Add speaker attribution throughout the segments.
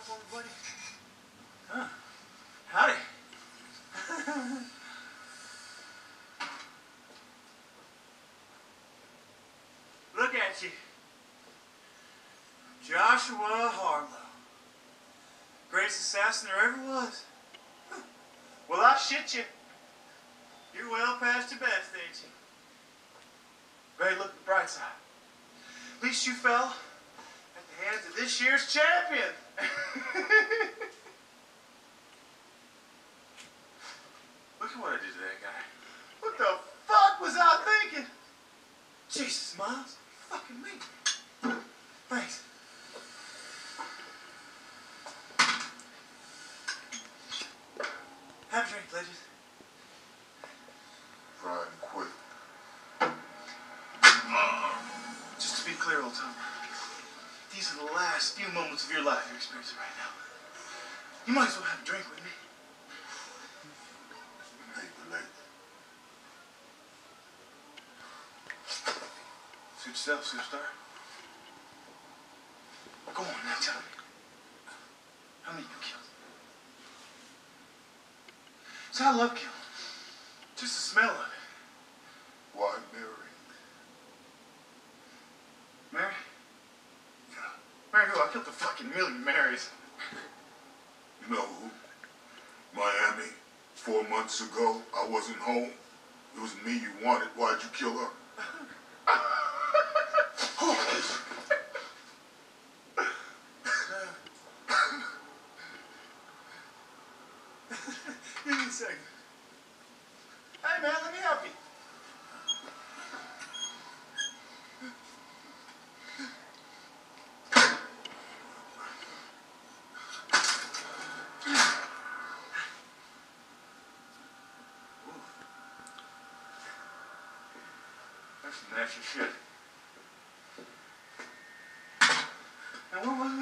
Speaker 1: for me, buddy? Huh? Howdy. Look at you. Joshua Harlow. Greatest assassin there ever was. Well, I shit you. You're well past your best, ain't you? But hey, look at the bright side. At least you fell at the hands of this year's champion. Look at what I did to that guy. What the fuck was I thinking? Jesus, Miles. Fucking me. Thanks. Have a drink, legend.
Speaker 2: Try and quit.
Speaker 1: Just to be clear, old timer, these are the last few moments of your life you're experiencing right now. You might as well have a drink with me. Suit yourself, superstar. Go on, now tell me. How many you killed? So I love killing. Just the smell of it.
Speaker 2: Why Mary?
Speaker 1: Mary? Mary who? I killed a fucking million Marys.
Speaker 2: You know who? Miami. 4 months ago, I wasn't home. It was me you wanted. Why'd you kill her?
Speaker 1: Give me a second. Hey man, let me help you. That's some nasty shit. Now where was we?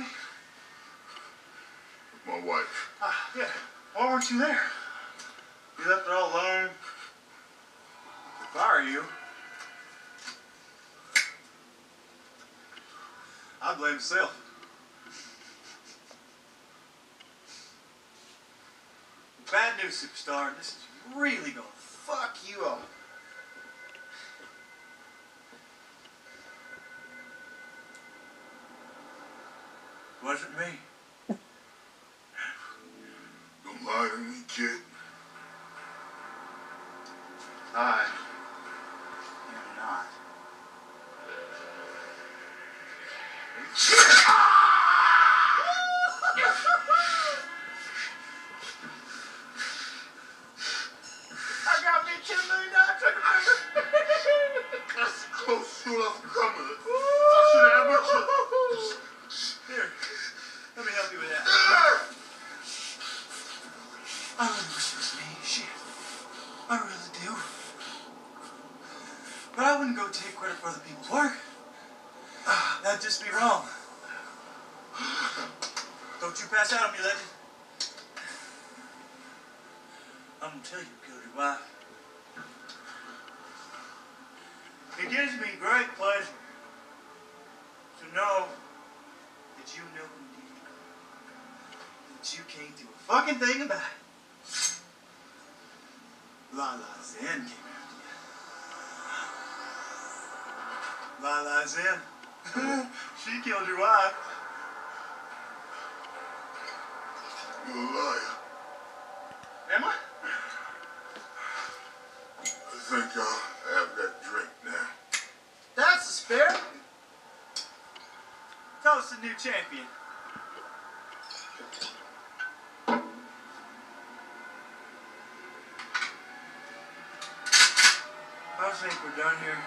Speaker 2: With my wife.
Speaker 1: Yeah. Why weren't you there? You left it all alone. If I were you, I'd blame myself. Bad news, superstar. This is really gonna fuck you up. Wasn't me.
Speaker 2: Don't lie to me, kid.
Speaker 1: I am not. I got me $10 million
Speaker 2: That's close to what I'm coming. I should have you.
Speaker 1: Here, let me help you with that. I really wish it was me. Shit. I really do. But I wouldn't go take credit for other people's work. That'd just be wrong. Don't you pass out on me, legend. I'm gonna tell you who killed your wife. It gives me great pleasure to know that you know who did it. That you can't do a fucking thing about it. Lala Zen came after you. Lala Zen. She killed your wife.
Speaker 2: You're a liar.
Speaker 1: Am I?
Speaker 2: I think I'll have that drink now.
Speaker 1: That's the spirit. Toast the new champion. I think we're done here.